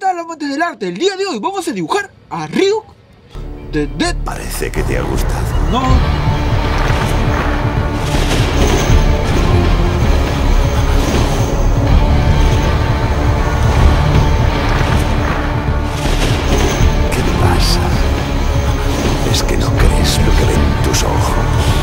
tal, amantes del arte? El día de hoy vamos a dibujar a Ryuk de Death. Parece que te ha gustado. No. ¿Qué pasa? ¿Es que no crees lo que ven tus ojos?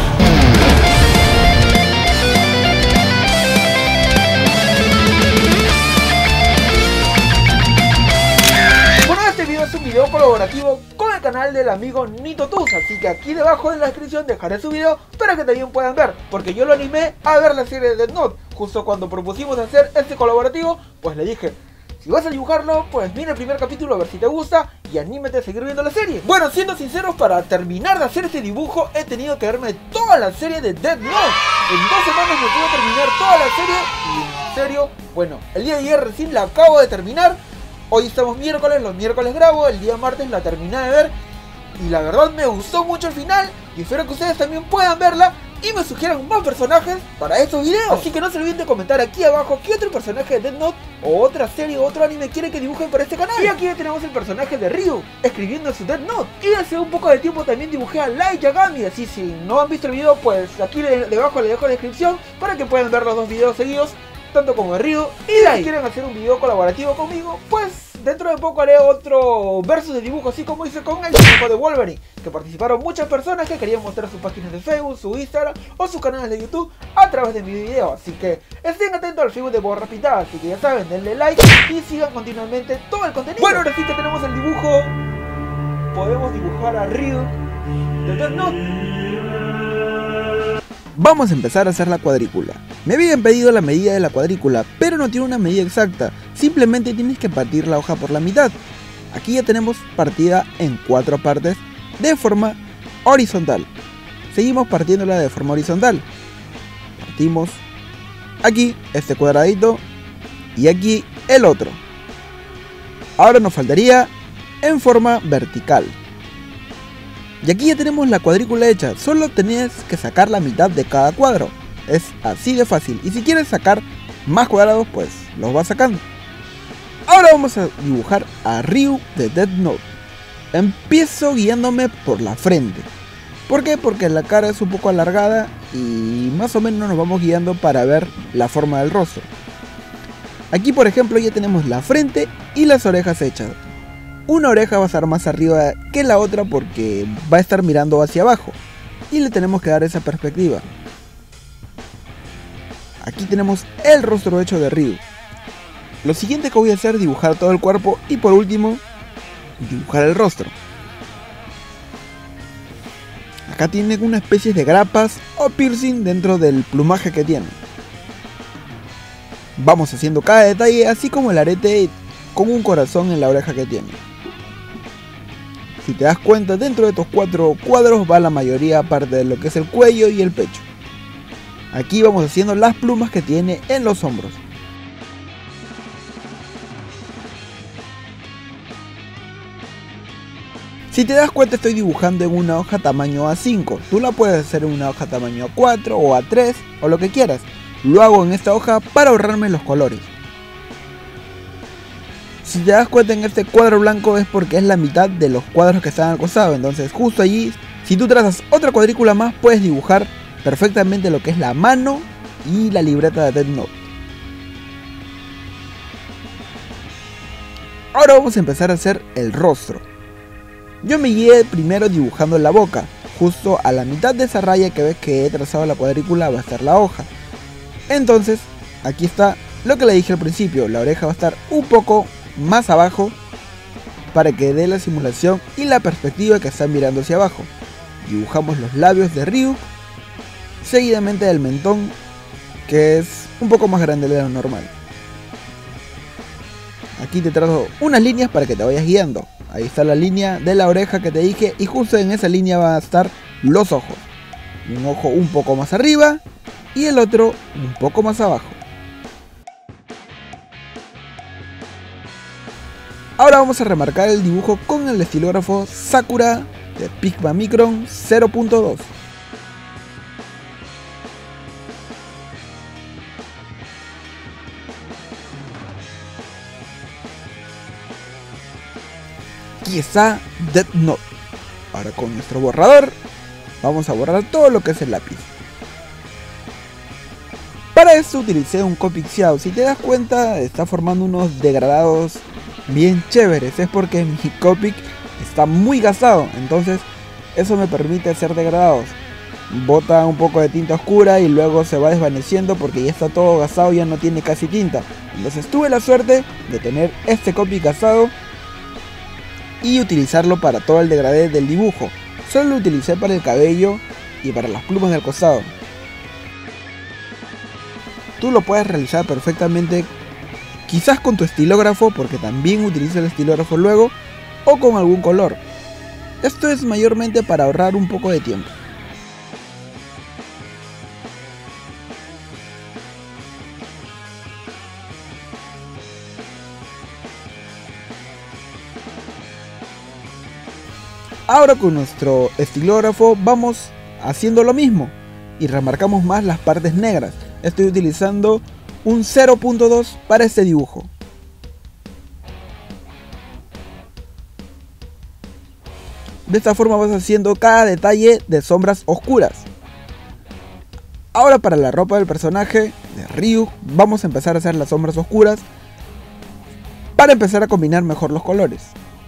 Es un video colaborativo con el canal del amigo NitoTuz, así que aquí debajo en la descripción dejaré su video para que también puedan ver, porque yo lo animé a ver la serie de Death Note. Justo cuando propusimos hacer este colaborativo, pues le dije, si vas a dibujarlo, pues mira el primer capítulo a ver si te gusta y anímate a seguir viendo la serie. Bueno, siendo sinceros, para terminar de hacer este dibujo he tenido que verme toda la serie de Death Note. En 2 semanas me pude terminar toda la serie y en serio, bueno, el día de ayer recién la acabo de terminar. Hoy estamos miércoles, los miércoles grabo, el día martes la terminé de ver y la verdad me gustó mucho el final y espero que ustedes también puedan verla y me sugieran más personajes para estos videos. Así que no se olviden de comentar aquí abajo qué otro personaje de Death Note o otra serie o otro anime quieren que dibujen para este canal. Y aquí ya tenemos el personaje de Ryu escribiendo su Death Note. Y hace un poco de tiempo también dibujé a Light Yagami, así si no han visto el video pues aquí debajo les dejo la descripción para que puedan ver los dos videos seguidos, tanto como de Ryu y Light. Si quieren hacer un video colaborativo conmigo, pues dentro de poco haré otro versus de dibujo, así como hice con el dibujo de Wolverine, que participaron muchas personas que querían mostrar sus páginas de Facebook, su Instagram o sus canales de YouTube a través de mi video. Así que estén atentos al Facebook de Borra Pintada, así que ya saben, denle like y sigan continuamente todo el contenido. Bueno, ahora sí que tenemos el dibujo. Podemos dibujar a Ryu de Death Note. Vamos a empezar a hacer la cuadrícula. Me habían pedido la medida de la cuadrícula, pero no tiene una medida exacta, simplemente tienes que partir la hoja por la mitad. Aquí ya tenemos partida en 4 partes de forma horizontal. Seguimos partiéndola de forma horizontal. Partimos aquí este cuadradito y aquí el otro. Ahora nos faltaría en forma vertical. Y aquí ya tenemos la cuadrícula hecha, solo tenés que sacar la mitad de cada cuadro. Es así de fácil, y si quieres sacar más cuadrados, pues los vas sacando. Ahora vamos a dibujar a Ryu de Death Note. Empiezo guiándome por la frente. ¿Por qué? Porque la cara es un poco alargada y más o menos nos vamos guiando para ver la forma del rostro. Aquí por ejemplo ya tenemos la frente y las orejas hechas. Una oreja va a estar más arriba que la otra porque va a estar mirando hacia abajo y le tenemos que dar esa perspectiva. Aquí tenemos el rostro hecho de Ryu. Lo siguiente que voy a hacer es dibujar todo el cuerpo y por último dibujar el rostro. Acá tiene una especie de grapas o piercing dentro del plumaje que tiene. Vamos haciendo cada detalle, así como el arete con un corazón en la oreja que tiene. Si te das cuenta, dentro de estos 4 cuadros va la mayoría parte de lo que es el cuello y el pecho. Aquí vamos haciendo las plumas que tiene en los hombros. Si te das cuenta, estoy dibujando en una hoja tamaño A5. Tú la puedes hacer en una hoja tamaño A4 o A3 o lo que quieras. Lo hago en esta hoja para ahorrarme los colores. Si te das cuenta, en este cuadro blanco es porque es la mitad de los cuadros que están al costado. Entonces justo allí, si tú trazas otra cuadrícula más, puedes dibujar perfectamente lo que es la mano y la libreta de Death Note. Ahora vamos a empezar a hacer el rostro. Yo me guié primero dibujando la boca. Justo a la mitad de esa raya que ves que he trazado la cuadrícula va a estar la hoja. Entonces, aquí está lo que le dije al principio. La oreja va a estar un poco más abajo para que dé la simulación y la perspectiva que están mirando hacia abajo. Dibujamos los labios de Ryu, seguidamente del mentón, que es un poco más grande de lo normal. Aquí te trazo unas líneas para que te vayas guiando. Ahí está la línea de la oreja que te dije y justo en esa línea van a estar los ojos. Un ojo un poco más arriba y el otro un poco más abajo. Ahora vamos a remarcar el dibujo con el estilógrafo Sakura de Pigma Micron 0.2. aquí está Death Note. Ahora con nuestro borrador vamos a borrar todo lo que es el lápiz. Para esto utilicé un Copic Xiao. Si te das cuenta, está formando unos degradados bien chéveres. Es porque mi Copic está muy gastado, entonces eso me permite hacer degradados. Bota un poco de tinta oscura y luego se va desvaneciendo porque ya está todo gastado, ya no tiene casi tinta. Entonces tuve la suerte de tener este Copic gastado y utilizarlo para todo el degradé del dibujo. Solo lo utilicé para el cabello y para las plumas del costado. Tú lo puedes realizar perfectamente, quizás con tu estilógrafo, porque también utilizo el estilógrafo luego, o con algún color. Esto es mayormente para ahorrar un poco de tiempo. Ahora con nuestro estilógrafo vamos haciendo lo mismo y remarcamos más las partes negras. Estoy utilizando un 0.2 para este dibujo. De esta forma vas haciendo cada detalle de sombras oscuras. Ahora para la ropa del personaje de Ryu vamos a empezar a hacer las sombras oscuras para empezar a combinar mejor los colores.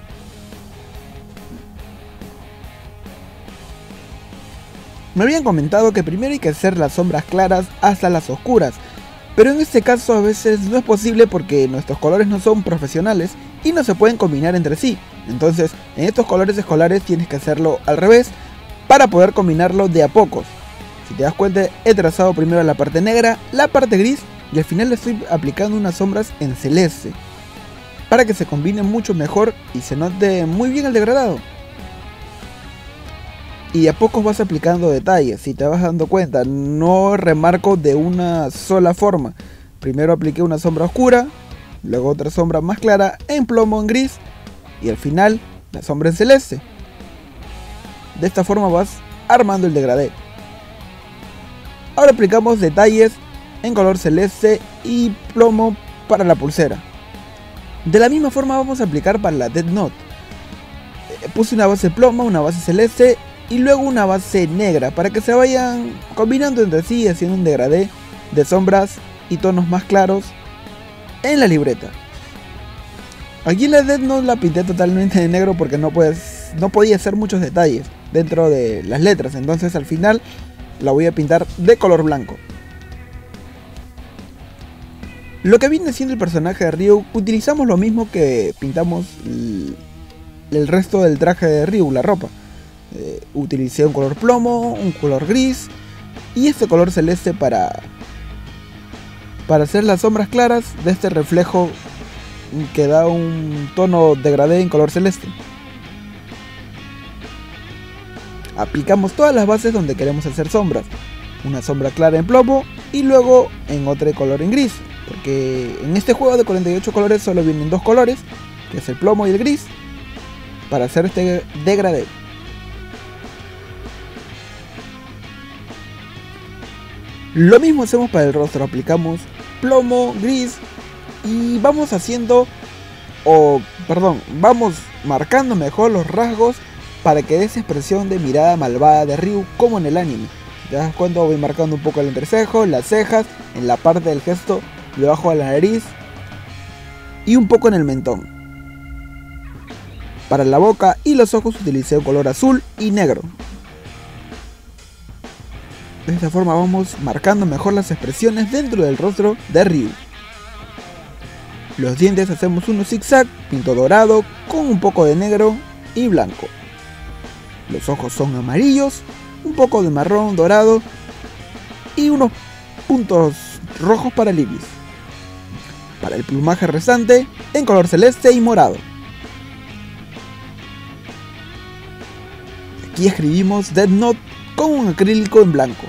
Me habían comentado que primero hay que hacer las sombras claras hasta las oscuras, pero en este caso a veces no es posible porque nuestros colores no son profesionales y no se pueden combinar entre sí. Entonces en estos colores escolares tienes que hacerlo al revés para poder combinarlo de a pocos. Si te das cuenta, he trazado primero la parte negra, la parte gris y al final le estoy aplicando unas sombras en celeste para que se combine mucho mejor y se note muy bien el degradado. Y de a poco vas aplicando detalles. Si te vas dando cuenta, no remarco de una sola forma. Primero apliqué una sombra oscura, luego otra sombra más clara en plomo en gris y al final la sombra en celeste. De esta forma vas armando el degradé. Ahora aplicamos detalles en color celeste y plomo para la pulsera. De la misma forma vamos a aplicar para la Death Note. Puse una base plomo, una base celeste y luego una base negra para que se vayan combinando entre sí, haciendo un degradé de sombras y tonos más claros en la libreta. Aquí la Death Note la pinté totalmente de negro porque no podía hacer muchos detalles dentro de las letras, entonces al final la voy a pintar de color blanco. Lo que viene siendo el personaje de Ryu, utilizamos lo mismo que pintamos el resto del traje de Ryu, la ropa. Utilicé un color plomo, un color gris y este color celeste para hacer las sombras claras de este reflejo que da un tono degradé en color celeste. Aplicamos todas las bases donde queremos hacer sombras, una sombra clara en plomo y luego en otro color en gris, porque en este juego de 48 colores solo vienen dos colores, que es el plomo y el gris, para hacer este degradé. Lo mismo hacemos para el rostro, aplicamos plomo, gris y vamos vamos marcando mejor los rasgos para que dé esa expresión de mirada malvada de Ryu como en el anime. ¿Te das cuenta? Voy marcando un poco el entrecejo, las cejas, en la parte del gesto debajo de la nariz y un poco en el mentón. Para la boca y los ojos utilicé un color azul y negro. De esta forma vamos marcando mejor las expresiones dentro del rostro de Ryu. Los dientes hacemos unos zigzag, pinto dorado con un poco de negro y blanco. Los ojos son amarillos, un poco de marrón dorado y unos puntos rojos para el iris. Para el plumaje restante en color celeste y morado. Aquí escribimos Death Note con un acrílico en blanco.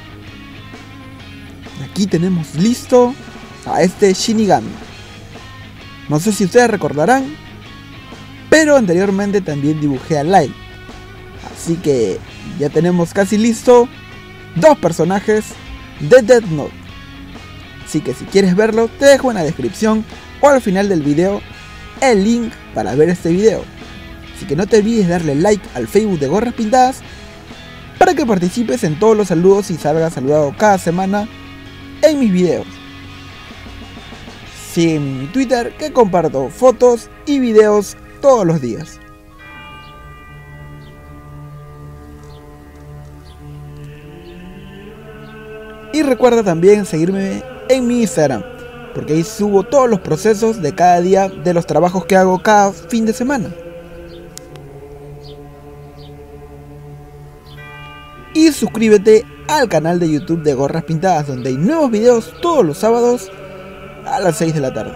Aquí tenemos listo a este Shinigami. No sé si ustedes recordarán, pero anteriormente también dibujé a Light. Así que ya tenemos casi listo dos personajes de Death Note. Así que si quieres verlo, te dejo en la descripción o al final del video el link para ver este video. así que no te olvides de darle like al Facebook de Gorras Pintadas para que participes en todos los saludos y salgas saludado cada semana en mis videos. Sígueme en mi Twitter, que comparto fotos y videos todos los días. Y recuerda también seguirme en mi Instagram, porque ahí subo todos los procesos de cada día de los trabajos que hago cada fin de semana. Y suscríbete al canal de YouTube de Gorras Pintadas, donde hay nuevos videos todos los sábados a las 6 de la tarde.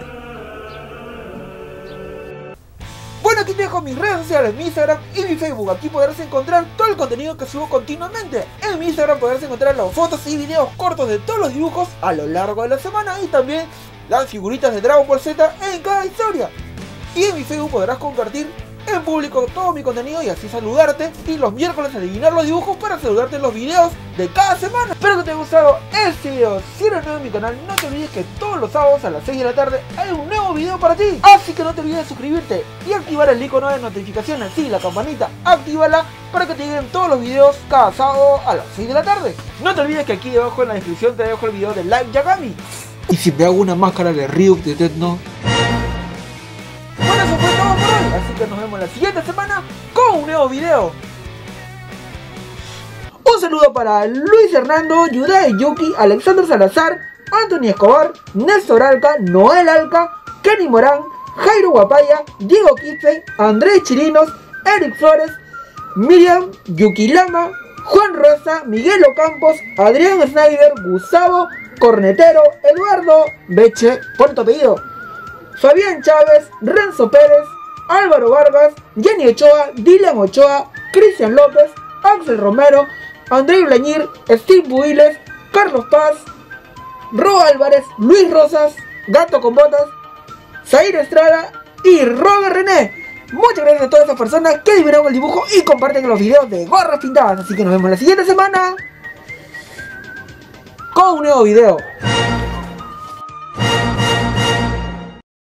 Bueno, aquí te dejo mis redes sociales, mi Instagram y mi Facebook. Aquí podrás encontrar todo el contenido que subo continuamente. En mi Instagram podrás encontrar las fotos y videos cortos de todos los dibujos a lo largo de la semana, y también las figuritas de Dragon Ball Z en cada historia. Y en mi Facebook podrás compartir en público todo mi contenido y así saludarte, y los miércoles adivinar los dibujos para saludarte en los videos de cada semana. Espero que te haya gustado este video. Si eres nuevo en mi canal, no te olvides que todos los sábados a las 6 de la tarde hay un nuevo video para ti. Así que no te olvides de suscribirte y activar el icono de notificaciones, sí, la campanita, actívala para que te lleguen todos los videos cada sábado a las 6 de la tarde. No te olvides que aquí debajo en la descripción te dejo el video de Light Yagami. Y si me hago una máscara de Ryuk de Death Note. Bueno, eso fue todo por hoy, así que nos vemos la siguiente semana con un nuevo video. Un saludo para Luis Hernando, Yudai Yuki, Alexander Salazar, Anthony Escobar, Néstor Alca, Noel Alca, Kenny Morán, Jairo Guapaya, Diego Kitze, Andrés Chirinos, Eric Flores, Miriam, Yuki Lama, Juan Rosa, Miguel Ocampos, Adrián Snyder, Gustavo, Cornetero, Eduardo Beche, por tu apellido, Fabián Chávez, Renzo Pérez, Álvaro Vargas, Jenny Ochoa, Dylan Ochoa, Cristian López, Axel Romero, André Blañir, Steve Builes, Carlos Paz, Ro Álvarez, Luis Rosas, Gato con Botas, Zair Estrada y Robert René. Muchas gracias a todas esas personas que adivinaron el dibujo y comparten los videos de Gorras Pintadas. Así que nos vemos la siguiente semana con un nuevo video.